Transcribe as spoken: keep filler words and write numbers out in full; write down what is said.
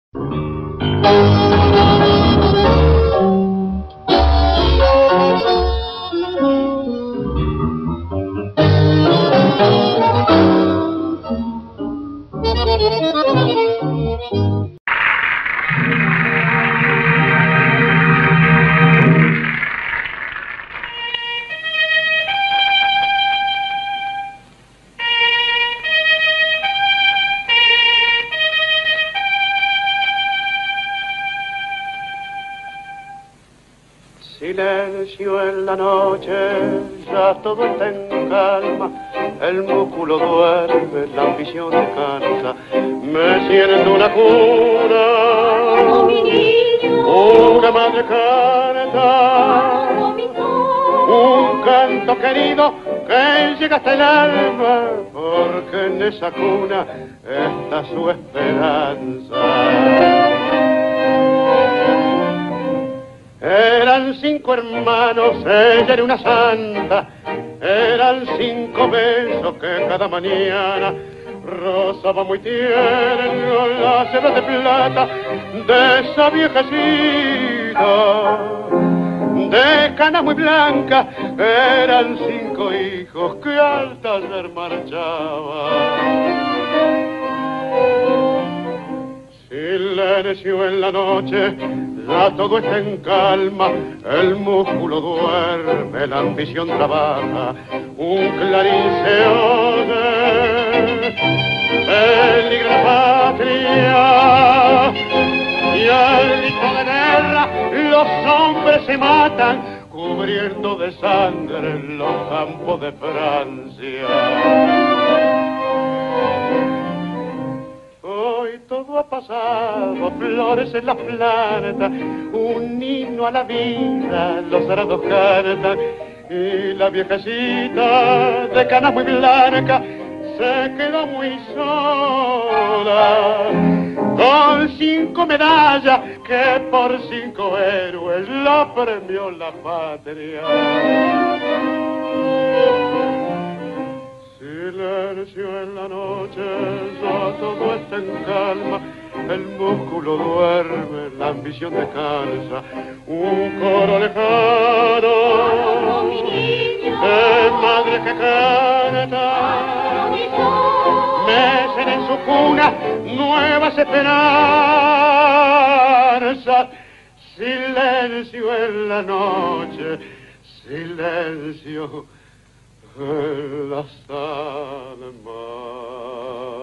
Silencio en la noche, ya todo está en calma, el músculo duerme, la ambición descansa, me siento una cuna, oh, mi niño, una madre canta, oh, mi un canto querido que llega hasta el alma, porque en esa cuna está su esperanza. Eran cinco hermanos, ella era una santa, eran cinco besos que cada mañana rozaba muy tierno las hebras de plata de esa viejecita, de cana muy blanca, eran cinco hijos que al taller marchaban. Silencio en la noche, ya todo está en calma, el músculo duerme, la ambición trabaja, un clarín se oye, peligra la patria, y al grito de guerra los hombres se matan, cubriendo de sangre los campos de Francia. Hoy todo ha pasado, flores en la planta, un himno a la vida, los arados cantan, y la viejecita de cana muy blanca se quedó muy sola, con cinco medallas que por cinco héroes la premió la patria. Silencio en la noche, ya todo está en calma, el músculo duerme, la ambición descansa, un coro lejano, oh, mi niño, de madre que canta, oh, mi mecen en su cuna nuevas esperanzas. Silencio en la noche, silencio en las almas.